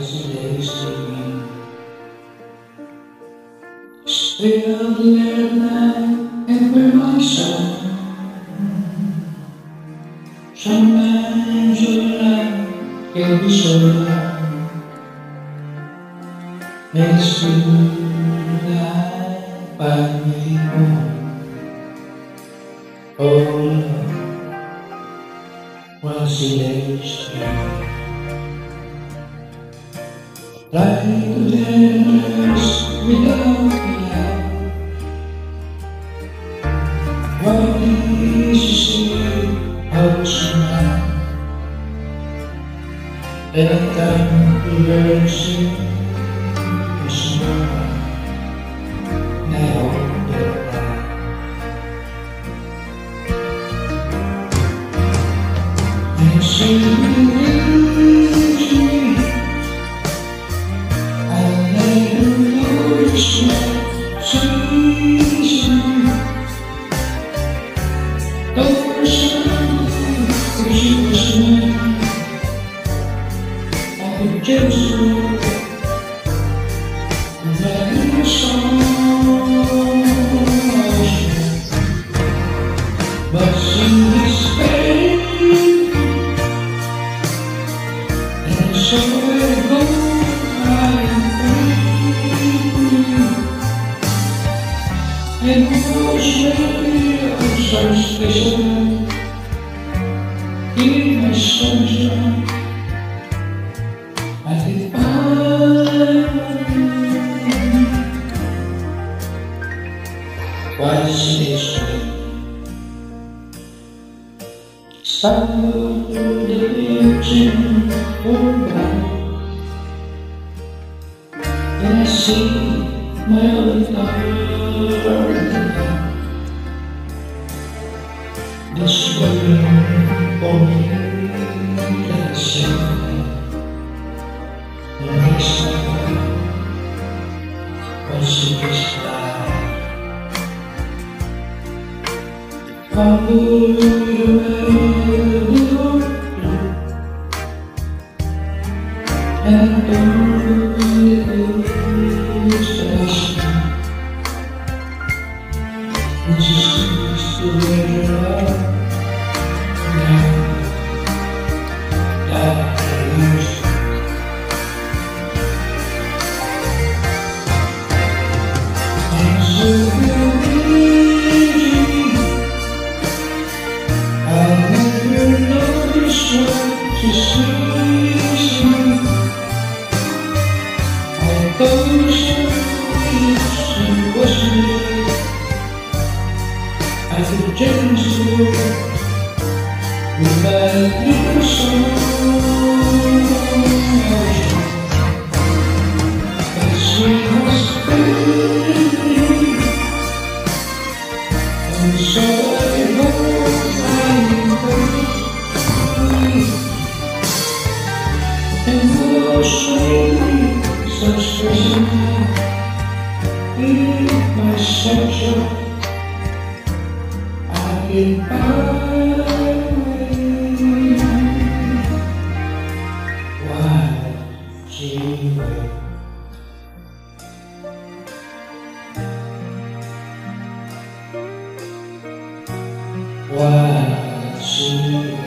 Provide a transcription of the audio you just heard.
as they sleep. Still there night and we're my son. Sometimes your life can be so long. Makes me die by me home. Oh Lord, once he lays down, like the dance without the light. What is to say how tonight? That time the birds sing the snow. Now they're back. And singing with me, I'll never notice my season. Don't say that you was mine. I could just look at the song. But sing this baby, and so it goes. I am free, and who's really so special in my sunshine. I can find why is it stumble through the vision for life. Then I see my own darling. This way for me, let's say. The next time, once you just die, I would and don't lose passion. It just seems to wear out now. I'll never notice what you see. Although she was me, I could change the world with my little song. But she was pretty, and so I hope and was really so special in my sunshine. I can find why she went. Why she